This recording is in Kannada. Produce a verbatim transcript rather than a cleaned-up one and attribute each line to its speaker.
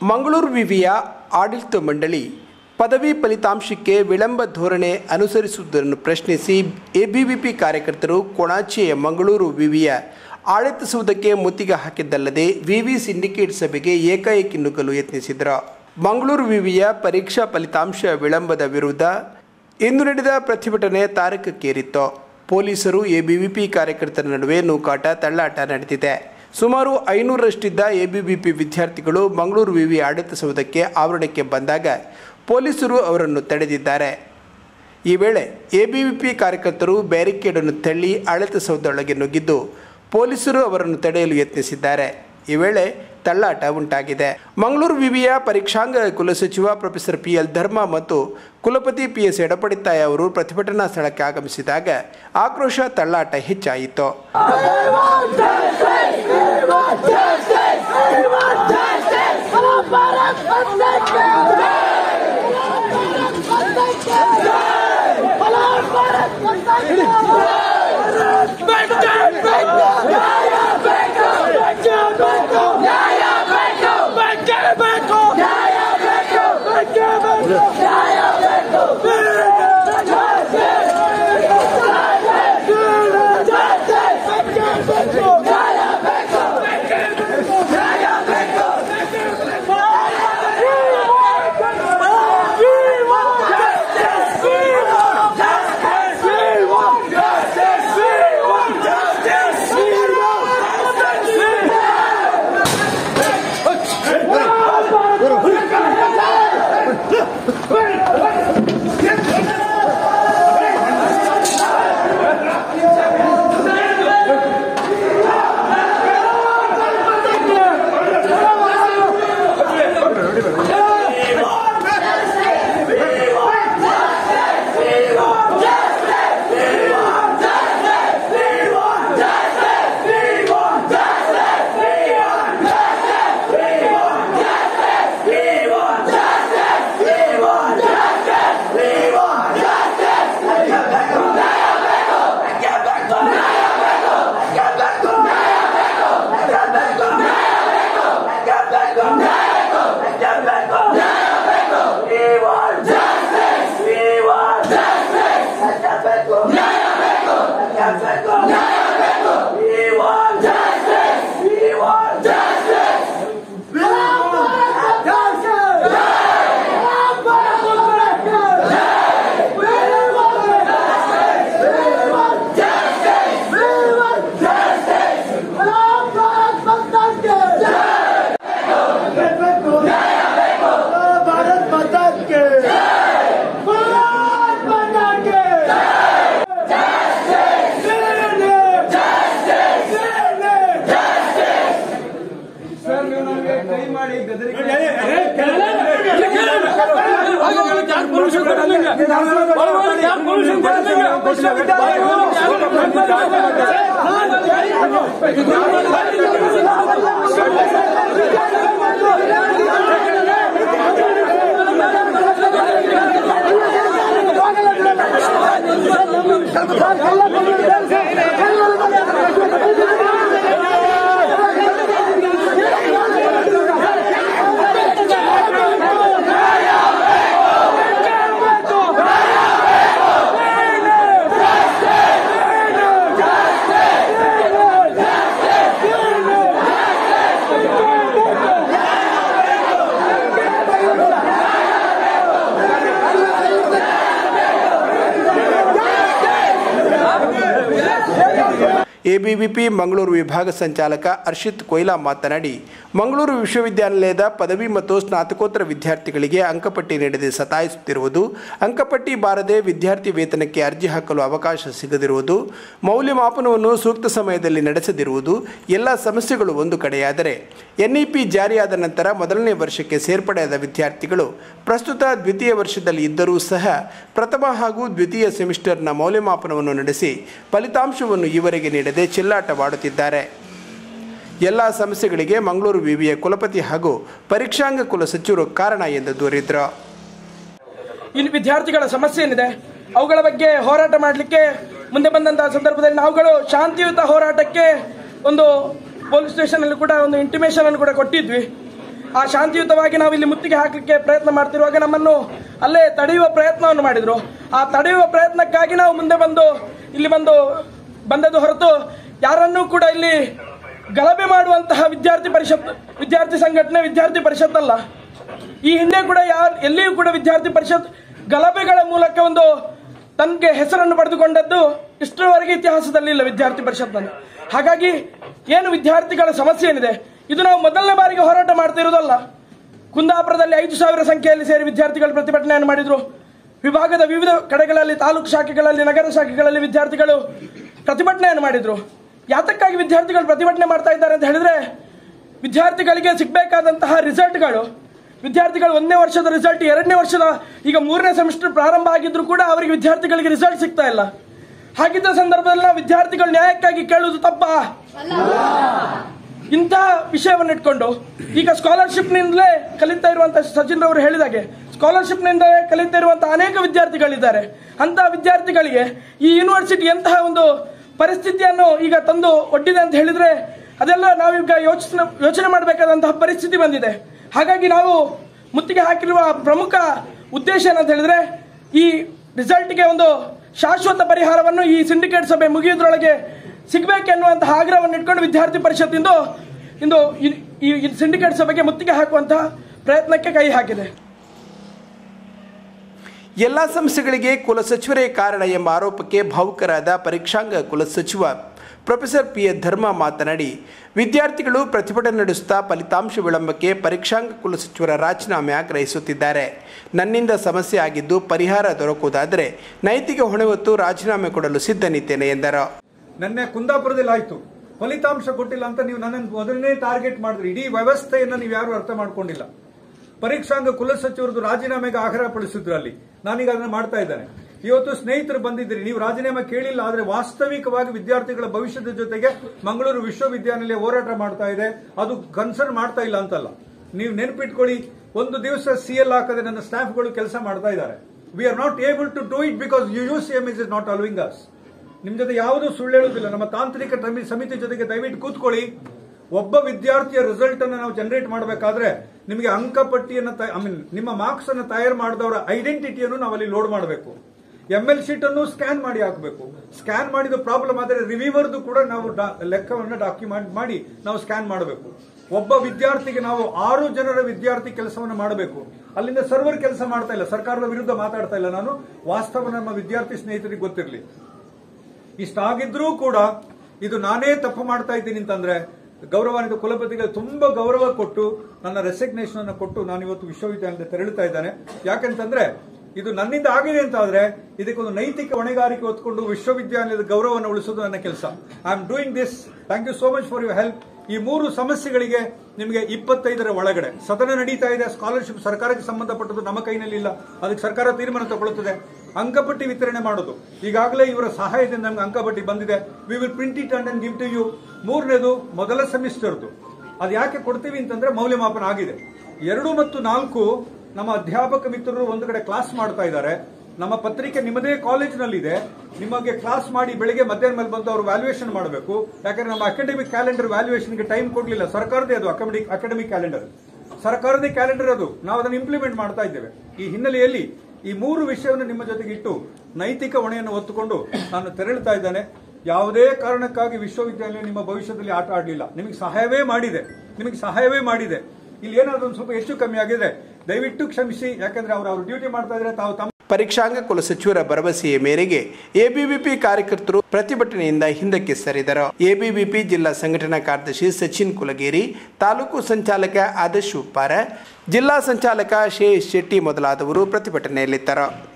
Speaker 1: ಮಂಗಳೂರು ವಿವಿಯ ಆಡಳಿತ ಮಂಡಳಿ ಪದವಿ ಫಲಿತಾಂಶಕ್ಕೆ ವಿಳಂಬ ಧೋರಣೆ ಅನುಸರಿಸುವುದನ್ನು ಪ್ರಶ್ನಿಸಿ ಎಬಿವಿಪಿ ಕಾರ್ಯಕರ್ತರು ಕೊಣಾಚೆಯ ಮಂಗಳೂರು ವಿವಿಯ ಆಡಳಿತ ಸೌಧಕ್ಕೆ ಮುತ್ತಿಗೆ ಹಾಕಿದ್ದಲ್ಲದೆ ವಿವಿ ಸಿಂಡಿಕೇಟ್ ಸಭೆಗೆ ಏಕಾಏಕಿ ನುಗ್ಗಲು ಯತ್ನಿಸಿದರು. ಮಂಗಳೂರು ವಿವಿಯ ಪರೀಕ್ಷಾ ಫಲಿತಾಂಶ ವಿಳಂಬದ ವಿರುದ್ಧ ಇಂದು ನಡೆದ ಪ್ರತಿಭಟನೆ ತಾರಕಕ್ಕೇರಿತ್ತು. ಪೊಲೀಸರು ಎಬಿವಿಪಿ ಕಾರ್ಯಕರ್ತರ ನಡುವೆ ನೂಕಾಟ ತಳ್ಳಾಟ ನಡೆದಿದೆ. ಸುಮಾರು ಐನೂರರಷ್ಟಿದ್ದ ಎಬಿವಿಪಿ ವಿದ್ಯಾರ್ಥಿಗಳು ಮಂಗಳೂರು ವಿವಿ ಆಡಳಿತ ಸೌಧಕ್ಕೆ ಆವರಣಕ್ಕೆ ಬಂದಾಗ ಪೊಲೀಸರು ಅವರನ್ನು ತಡೆದಿದ್ದಾರೆ. ಈ ವೇಳೆ ಎಬಿವಿಪಿ ಕಾರ್ಯಕರ್ತರು ಬ್ಯಾರಿಕೇಡನ್ನು ತಳ್ಳಿ ಆಡಳಿತ ಸೌಧದೊಳಗೆ ನುಗ್ಗಿದ್ದು ಪೊಲೀಸರು ಅವರನ್ನು ತಡೆಯಲು ಯತ್ನಿಸಿದ್ದಾರೆ. ಈ ವೇಳೆ ತಳ್ಳಾಟ ಉಂಟಾಗಿದೆ. ಮಂಗಳೂರು ವಿವಿಯ ಪರೀಕ್ಷಾಂಗ ಕುಲಸಚಿವ ಪ್ರೊಫೆಸರ್ ಪಿ ಎಲ್ ಧರ್ಮ ಮತ್ತು ಕುಲಪತಿ ಪಿ ಎಸ್ ಎಡಪಡಿತಾಯ ಅವರು ಪ್ರತಿಭಟನಾ ಸ್ಥಳಕ್ಕೆ ಆಗಮಿಸಿದಾಗ ಆಕ್ರೋಶ ತಳ್ಳಾಟ ಹೆಚ್ಚಾಯಿತು. ಎಬಿವಿಪಿ ಮಂಗಳೂರು ವಿಭಾಗ ಸಂಚಾಲಕ ಹರ್ಷಿತ್ ಕೊಯ್ಲಾ ಮಾತನಾಡಿ, ಮಂಗಳೂರು ವಿಶ್ವವಿದ್ಯಾನಿಲಯದ ಪದವಿ ಮತ್ತು ಸ್ನಾತಕೋತ್ತರ ವಿದ್ಯಾರ್ಥಿಗಳಿಗೆ ಅಂಕಪಟ್ಟಿ ನೀಡದೆ ಸತಾಯಿಸುತ್ತಿರುವುದು, ಅಂಕಪಟ್ಟಿ ಬಾರದೆ ವಿದ್ಯಾರ್ಥಿ ವೇತನಕ್ಕೆ ಅರ್ಜಿ ಹಾಕಲು ಅವಕಾಶ ಸಿಗದಿರುವುದು, ಮೌಲ್ಯಮಾಪನವನ್ನು ಸೂಕ್ತ ಸಮಯದಲ್ಲಿ ನಡೆಸದಿರುವುದು ಎಲ್ಲ ಸಮಸ್ಯೆಗಳು ಒಂದು ಕಡೆಯಾದರೆ, ಎನ್ಇಪಿ ಜಾರಿಯಾದ ನಂತರ ಮೊದಲನೇ ವರ್ಷಕ್ಕೆ ಸೇರ್ಪಡೆಯಾದ ವಿದ್ಯಾರ್ಥಿಗಳು ಪ್ರಸ್ತುತ ದ್ವಿತೀಯ ವರ್ಷದಲ್ಲಿ ಇದ್ದರೂ ಸಹ ಪ್ರಥಮ ಹಾಗೂ ದ್ವಿತೀಯ ಸೆಮಿಸ್ಟರ್ನ ಮೌಲ್ಯಮಾಪನವನ್ನು ನಡೆಸಿ ಫಲಿತಾಂಶವನ್ನು ಈವರೆಗೆ ನೀಡದೆ ಚೆಲ್ಲಾಟವಾಡುತ್ತಿದ್ದಾರೆ. ಎಲ್ಲ ಸಮಸ್ಯೆಗಳಿಗೆ ಮಂಗಳೂರು ವಿವಿಯ ಕುಲಪತಿ ಹಾಗೂ ಪರೀಕ್ಷಾಂಗ ಕುಲ ಸಚಿವರು ಕಾರಣ ಎಂದು ದೂರಿದರು.
Speaker 2: ಇಲ್ಲಿ ವಿದ್ಯಾರ್ಥಿಗಳ ಸಮಸ್ಯೆ ಏನಿದೆ ಅವುಗಳ ಬಗ್ಗೆ ಹೋರಾಟ ಮಾಡಲಿಕ್ಕೆ ಮುಂದೆ ಬಂದಂತಹ ಸಂದರ್ಭದಲ್ಲಿ ನಾವುಗಳು ಶಾಂತಿಯುತ ಹೋರಾಟಕ್ಕೆ ಒಂದು ಪೊಲೀಸ್ ಸ್ಟೇಷನ್ ಅಲ್ಲಿ ಕೂಡ ಒಂದು ಇಂಟಿಮೇಷನ್ ಅನ್ನು ಕೂಡ ಕೊಟ್ಟಿದ್ವಿ. ಆ ಶಾಂತಿಯುತವಾಗಿ ನಾವು ಇಲ್ಲಿ ಮುತ್ತಿಗೆ ಹಾಕಲಿಕ್ಕೆ ಪ್ರಯತ್ನ ಮಾಡ್ತಿರುವಾಗ ನಮ್ಮನ್ನು ಅಲ್ಲೇ ತಡೆಯುವ ಪ್ರಯತ್ನವನ್ನು ಮಾಡಿದ್ರು. ಆ ತಡೆಯುವ ಪ್ರಯತ್ನಕ್ಕಾಗಿ ನಾವು ಮುಂದೆ ಬಂದು ಇಲ್ಲಿ ಬಂದು ಬಂದದ್ದು ಹೊರತು ಯಾರನ್ನೂ ಕೂಡ ಇಲ್ಲಿ ಗಲಭೆ ಮಾಡುವಂತಹ ವಿದ್ಯಾರ್ಥಿ ಪರಿಷತ್ ವಿದ್ಯಾರ್ಥಿ ಸಂಘಟನೆ ವಿದ್ಯಾರ್ಥಿ ಪರಿಷತ್ ಅಲ್ಲ. ಈ ಹಿಂದೆ ಕೂಡ ಯಾರು ಎಲ್ಲಿಯೂ ಕೂಡ ವಿದ್ಯಾರ್ಥಿ ಪರಿಷತ್ ಗಲಭೆಗಳ ಮೂಲಕ ಒಂದು ತನಗೆ ಹೆಸರನ್ನು ಪಡೆದುಕೊಂಡದ್ದು ಇಷ್ಟರವರೆಗೆ ಇತಿಹಾಸದಲ್ಲಿ ಇಲ್ಲ ವಿದ್ಯಾರ್ಥಿ ಪರಿಷತ್ನಲ್ಲಿ. ಹಾಗಾಗಿ ಏನು ವಿದ್ಯಾರ್ಥಿಗಳ ಸಮಸ್ಯೆ ಏನಿದೆ ಇದು ನಾವು ಮೊದಲನೇ ಬಾರಿಗೆ ಹೋರಾಟ ಮಾಡ್ತಿರೋದಲ್ಲ. ಕುಂದಾಪುರದಲ್ಲಿ ಐದು ಸಾವಿರ ಸಂಖ್ಯೆಯಲ್ಲಿ ಸೇರಿ ವಿದ್ಯಾರ್ಥಿಗಳು ಪ್ರತಿಭಟನೆಯನ್ನು ಮಾಡಿದ್ರು. ವಿಭಾಗದ ವಿವಿಧ ಕಡೆಗಳಲ್ಲಿ ತಾಲೂಕು ಶಾಖೆಗಳಲ್ಲಿ ನಗರ ಶಾಖೆಗಳಲ್ಲಿ ವಿದ್ಯಾರ್ಥಿಗಳು ಪ್ರತಿಭಟನೆಯನ್ನು ಮಾಡಿದ್ರು. ಯಾತಕ್ಕಾಗಿ ವಿದ್ಯಾರ್ಥಿಗಳು ಪ್ರತಿಭಟನೆ ಮಾಡ್ತಾ ಇದ್ದಾರೆ ಅಂತ ಹೇಳಿದ್ರೆ, ವಿದ್ಯಾರ್ಥಿಗಳಿಗೆ ಸಿಗಬೇಕಾದಂತಹ ರಿಸಲ್ಟ್ಗಳು, ವಿದ್ಯಾರ್ಥಿಗಳು ಒಂದನೇ ವರ್ಷದ ರಿಸಲ್ಟ್ ಎರಡನೇ ವರ್ಷದ ಈಗ ಮೂರನೇ ಸೆಮಿಸ್ಟರ್ ಪ್ರಾರಂಭ ಆಗಿದ್ರು ಕೂಡ ಅವರಿಗೆ ವಿದ್ಯಾರ್ಥಿಗಳಿಗೆ ರಿಸಲ್ಟ್ ಸಿಗ್ತಾ ಇಲ್ಲ. ಹಾಗಿದ್ದ ಸಂದರ್ಭದಲ್ಲಿ ನಾವು ವಿದ್ಯಾರ್ಥಿಗಳು ನ್ಯಾಯಕ್ಕಾಗಿ ಕೇಳುವುದು ತಪ್ಪಾ? ಇಂಥ ವಿಷಯವನ್ನು ಇಟ್ಕೊಂಡು ಈಗ ಸ್ಕಾಲರ್ಶಿಪ್ನಿಂದಲೇ ಕಲಿತಾ ಇರುವಂತಹ ಸಚಿನ್ ರವರು ಹೇಳಿದಾಗೆ ಸ್ಕಾಲರ್ಶಿಪ್ನಿಂದಲೇ ಕಲಿತಾ ಇರುವಂತಹ ಅನೇಕ ವಿದ್ಯಾರ್ಥಿಗಳಿದ್ದಾರೆ. ಅಂತಹ ವಿದ್ಯಾರ್ಥಿಗಳಿಗೆ ಈ ಯೂನಿವರ್ಸಿಟಿ ಎಂತಹ ಒಂದು ಪರಿಸ್ಥಿತಿಯನ್ನು ಈಗ ತಂದು ಒಡ್ಡಿದೆ ಅಂತ ಹೇಳಿದ್ರೆ ಅದೆಲ್ಲ ನಾವೀಗ ಯೋಚನೆ ಯೋಚನೆ ಮಾಡಬೇಕಾದಂತಹ ಪರಿಸ್ಥಿತಿ ಬಂದಿದೆ. ಹಾಗಾಗಿ ನಾವು ಮುತ್ತಿಗೆ ಹಾಕಿರುವ ಪ್ರಮುಖ ಉದ್ದೇಶ ಏನಂತ ಹೇಳಿದ್ರೆ ಈ ರಿಸಲ್ಟ್ಗೆ ಒಂದು ಶಾಶ್ವತ ಪರಿಹಾರವನ್ನು ಈ ಸಿಂಡಿಕೇಟ್ ಸಭೆ ಮುಗಿಯುವುದರೊಳಗೆ ಸಿಗಬೇಕೆನ್ನುವಂತಹ ಆಗ್ರಹವನ್ನು ಇಟ್ಕೊಂಡು ವಿದ್ಯಾರ್ಥಿ ಪರಿಷತ್ ಇಂದು ಇಂದು ಈ ಸಿಂಡಿಕೇಟ್ ಸಭೆಗೆ ಮುತ್ತಿಗೆ ಹಾಕುವಂತಹ ಪ್ರಯತ್ನಕ್ಕೆ ಕೈ ಹಾಕಿದೆ.
Speaker 1: ಎಲ್ಲ ಸಮಸ್ಯೆಗಳಿಗೆ ಕುಲಸಚಿವರೇ ಕಾರಣ ಎಂಬ ಆರೋಪಕ್ಕೆ ಭಾವುಕರಾದ ಪರೀಕ್ಷಾಂಗ ಕುಲಸಚಿವ ಪ್ರೊಫೆಸರ್ ಪಿ ಎ ಧರ್ಮ ಮಾತನಾಡಿ, ವಿದ್ಯಾರ್ಥಿಗಳು ಪ್ರತಿಭಟನೆ ನಡೆಸುತ್ತಾ ಫಲಿತಾಂಶ ವಿಳಂಬಕ್ಕೆ ಪರೀಕ್ಷಾಂಗ ಕುಲಸಚಿವರ ರಾಜೀನಾಮೆ ಆಗ್ರಹಿಸುತ್ತಿದ್ದಾರೆ. ನನ್ನಿಂದ ಸಮಸ್ಯೆ ಆಗಿದ್ದು ಪರಿಹಾರ ದೊರಕುವುದಾದರೆ ನೈತಿಕ ಹೊಣೆ ಹೊತ್ತು ರಾಜೀನಾಮೆ ಕೊಡಲು ಸಿದ್ಧನಿದ್ದೇನೆ ಎಂದರು.
Speaker 3: ನನ್ನೆ ಕುಂದಾಪುರದಲ್ಲಿ ಆಯ್ತು, ಫಲಿತಾಂಶ ಕೊಟ್ಟಿಲ್ಲ ಅಂತ ನೀವು ನನ್ನನ್ನು ಮೊದಲನೇ ಟಾರ್ಗೆಟ್ ಮಾಡಿದ್ರಿ. ಇಡೀ ವ್ಯವಸ್ಥೆಯನ್ನು ನೀವು ಯಾರು ಅರ್ಥ ಮಾಡ್ಕೊಂಡಿಲ್ಲ. ಪರೀಕ್ಷಾಂಗ ಕುಲಸಚಿವರದು ರಾಜೀನಾಮೆಗೆ ಆಗ್ರಹ ಪಡಿಸಿದ್ರು ಅಲ್ಲಿ. ನಾನೀಗ ಅದನ್ನ ಮಾಡ್ತಾ ಇದ್ದೇನೆ. ಇವತ್ತು ಸ್ನೇಹಿತರು ಬಂದಿದ್ದೀರಿ, ನೀವು ರಾಜೀನಾಮೆ ಕೇಳಿಲ್ಲ, ಆದರೆ ವಾಸ್ತವಿಕವಾಗಿ ವಿದ್ಯಾರ್ಥಿಗಳ ಭವಿಷ್ಯದ ಜೊತೆಗೆ ಮಂಗಳೂರು ವಿಶ್ವವಿದ್ಯಾನಿಲಯ ಹೋರಾಟ ಮಾಡ್ತಾ ಇದೆ. ಅದು ಕನ್ಸರ್ನ್ ಮಾಡ್ತಾ ಇಲ್ಲ ಅಂತಲ್ಲ. ನೀವು ನೆನಪಿಟ್ಕೊಳ್ಳಿ, ಒಂದು ದಿವಸ ಸಿ ಎಲ್ ಹಾಕದೆ ನನ್ನ ಸ್ಟಾಫ್ಗಳು ಕೆಲಸ ಮಾಡ್ತಾ ಇದ್ದಾರೆ. We are not able to do it because you U C M is not allowing us. ನಿಮ್ ಜೊತೆ ಯಾವುದೂ ಸುಳ್ಳು ಹೇಳುವುದಿಲ್ಲ. ನಮ್ಮ ತಾಂತ್ರಿಕ ಸಮಿತಿ ಜೊತೆಗೆ ದಯವಿಟ್ಟು ಕೂತ್ಕೊಳ್ಳಿ. ಒಬ್ಬ ವಿದ್ಯಾರ್ಥಿಯ ರಿಸಲ್ಟ್ ಅನ್ನು ನಾವು ಜನರೇಟ್ ಮಾಡಬೇಕಾದ್ರೆ ನಿಮಗೆ ಅಂಕಪಟ್ಟಿಯನ್ನು ಐ ಮೀನ್ ನಿಮ್ಮ ಮಾರ್ಕ್ಸ್ ಅನ್ನು ತಯಾರು ಮಾಡಿದವರ ಐಡೆಂಟಿಟಿಯನ್ನು ನಾವು ಅಲ್ಲಿ ಲೋಡ್ ಮಾಡಬೇಕು. ಎಂ ಎಲ್ ಶೀಟ್ ಅನ್ನು ಸ್ಕ್ಯಾನ್ ಮಾಡಿ ಹಾಕಬೇಕು. ಸ್ಕ್ಯಾನ್ ಮಾಡಿದ ಪ್ರಾಬ್ಲಮ್ ಆದರೆ ರಿವ್ಯೂವರ್ದು ಕೂಡ ನಾವು ಲೆಕ್ಕವನ್ನು ಡಾಕ್ಯುಮೆಂಟ್ ಮಾಡಿ ನಾವು ಸ್ಕ್ಯಾನ್ ಮಾಡಬೇಕು. ಒಬ್ಬ ವಿದ್ಯಾರ್ಥಿಗೆ ನಾವು ಆರು ಜನರ ವಿದ್ಯಾರ್ಥಿ ಕೆಲಸವನ್ನು ಮಾಡಬೇಕು. ಅಲ್ಲಿಂದ ಸರ್ವರ್ ಕೆಲಸ ಮಾಡ್ತಾ ಇಲ್ಲ. ಸರ್ಕಾರದ ವಿರುದ್ಧ ಮಾತಾಡ್ತಾ ಇಲ್ಲ ನಾನು. ವಾಸ್ತವ ನಮ್ಮ ವಿದ್ಯಾರ್ಥಿ ಸ್ನೇಹಿತರಿಗೆ ಗೊತ್ತಿರಲಿ. ಇಷ್ಟಾಗಿದ್ರೂ ಕೂಡ ಇದು ನಾನೇ ತಪ್ಪು ಮಾಡ್ತಾ ಇದ್ದೀನಿ ಅಂತಂದ್ರೆ ಗೌರವಾನ್ವಿತ ಕುಲಪತಿಗೆ ತುಂಬಾ ಗೌರವ ಕೊಟ್ಟು ನನ್ನ ರೆಸಿಗ್ನೇಷನ್ ಅನ್ನು ಕೊಟ್ಟು ನಾನು ಇವತ್ತು ವಿಶ್ವವಿದ್ಯಾಲಯದ ತೆರಳುತ್ತಾ ಇದ್ದಾನೆ. ಯಾಕೆಂತಂದ್ರೆ ಇದು ನನ್ನಿಂದ ಆಗಿದೆ ಅಂತ ಆದ್ರೆ ಇದಕ್ಕೊಂದು ನೈತಿಕ ಹೊಣೆಗಾರಿಕೆ ಹೊತ್ಕೊಂಡು ವಿಶ್ವವಿದ್ಯಾಲಯದ ಗೌರವವನ್ನು ಉಳಿಸೋದು ನನ್ನ ಕೆಲಸ. I am doing this. Thank you so much for your help. ಈ ಮೂರು ಸಮಸ್ಯೆಗಳಿಗೆ ನಿಮಗೆ ಇಪ್ಪತ್ತೈದರ ಒಳಗಡೆ ಸದನ ನಡೀತಾ ಇದೆ. ಸ್ಕಾಲರ್ಶಿಪ್ ಸರ್ಕಾರಕ್ಕೆ ಸಂಬಂಧಪಟ್ಟದ್ದು ನಮ್ಮ ಕೈನಲ್ಲಿ ಇಲ್ಲ. ಅದಕ್ಕೆ ಸರ್ಕಾರ ತೀರ್ಮಾನ ತಗೊಳ್ಳುತ್ತದೆ. ಅಂಕಪಟ್ಟಿ ವಿತರಣೆ ಮಾಡೋದು, ಈಗಾಗಲೇ ಇವರ ಸಹಾಯದಿಂದ ನಮ್ಗೆ ಅಂಕಪಟ್ಟಿ ಬಂದಿದೆ. We will print it and give to you. ಮೂರನೇದು ಮೊದಲ ಸೆಮಿಸ್ಟರ್ದು, ಅದು ಯಾಕೆ ಕೊಡ್ತೀವಿ ಅಂತಂದ್ರೆ ಮೌಲ್ಯಮಾಪನ ಆಗಿದೆ. ಎರಡು ಮತ್ತು ನಾಲ್ಕು ನಮ್ಮ ಅಧ್ಯಾಪಕ ಮಿತ್ರರು ಒಂದು ಕಡೆ ಕ್ಲಾಸ್ ಮಾಡ್ತಾ ಇದ್ದಾರೆ. ನಮ್ಮ ಪತ್ರಿಕೆ ನಿಮ್ಮದೇ ಕಾಲೇಜಿನಲ್ಲಿದೆ. ನಿಮಗೆ ಕ್ಲಾಸ್ ಮಾಡಿ ಬೆಳಿಗ್ಗೆ ಮಧ್ಯಾಹ್ನ ಮೇಲೆ ಬಂದು ಅವರು ವ್ಯಾಲ್ಯೂಯೇಷನ್ ಮಾಡಬೇಕು. ಯಾಕಂದ್ರೆ ನಮ್ಮ ಅಕಾಡೆಮಿಕ್ ಕ್ಯಾಲೆಂಡರ್ ವ್ಯಾಲ್ಯೂಯೇಷನ್ಗೆ ಟೈಮ್ ಕೊಡಲಿಲ್ಲ. ಸರ್ಕಾರದೇ ಅದು ಅಕಾಡೆಮಿಕ್ ಅಕಾಡೆಮಿಕ್ ಕ್ಯಾಲೆಂಡರ್, ಸರ್ಕಾರದೇ ಕ್ಯಾಲೆಂಡರ್ ಅದು. ನಾವು ಅದನ್ನು ಇಂಪ್ಲಿಮೆಂಟ್ ಮಾಡ್ತಾ ಇದ್ದೇವೆ. ಈ ಹಿನ್ನೆಲೆಯಲ್ಲಿ ಈ ಮೂರು ವಿಷಯವನ್ನು ನಿಮ್ಮ ಜೊತೆಗೆ ಇಟ್ಟು ನೈತಿಕ ಹೊಣೆಯನ್ನು ಹೊತ್ತುಕೊಂಡು ನಾನು ತೆರಳುತ್ತಾ ಇದ್ದೇನೆ. ಯಾವುದೇ ಕಾರಣಕ್ಕಾಗಿ ವಿಶ್ವವಿದ್ಯಾಲಯ ನಿಮ್ಮ ಭವಿಷ್ಯದಲ್ಲಿ ಆಟ ಆಡಲಿಲ್ಲ. ನಿಮಗೆ ಸಹಾಯವೇ ಮಾಡಿದೆ ನಿಮಗೆ ಸಹಾಯವೇ ಮಾಡಿದೆ ಇಲ್ಲಿ ಏನಾದರೂ ಒಂದು ಸ್ವಲ್ಪ ಹೆಚ್ಚು ಕಮ್ಮಿ ಆಗಿದೆ ದಯವಿಟ್ಟು ಕ್ಷಮಿಸಿ. ಯಾಕಂದ್ರೆ ಅವರು ಅವರು ಡ್ಯೂಟಿ ಮಾಡ್ತಾ ಇದ್ರೆ ತಾವು ತಮ್ಮ
Speaker 1: ಪರೀಕ್ಷಾಂಗ ಕುಲಸಚಿವರ ಭರವಸೆಯ ಮೇರೆಗೆ ಎಬಿವಿಪಿ ಕಾರ್ಯಕರ್ತರು ಪ್ರತಿಭಟನೆಯಿಂದ ಹಿಂದಕ್ಕೆ ಸರಿದರು. ಎಬಿವಿಪಿ ಜಿಲ್ಲಾ ಸಂಘಟನಾ ಕಾರ್ಯದರ್ಶಿ ಸಚಿನ್ ಕುಲಗೇರಿ, ತಾಲೂಕು ಸಂಚಾಲಕ ಆದರ್ಶ್ ಉಪ್ಪಾರ, ಜಿಲ್ಲಾ ಸಂಚಾಲಕ ಶೇಷ್ ಶೆಟ್ಟಿ ಮೊದಲಾದವರು ಪ್ರತಿಭಟನೆಯಲ್ಲಿದ್ದರು.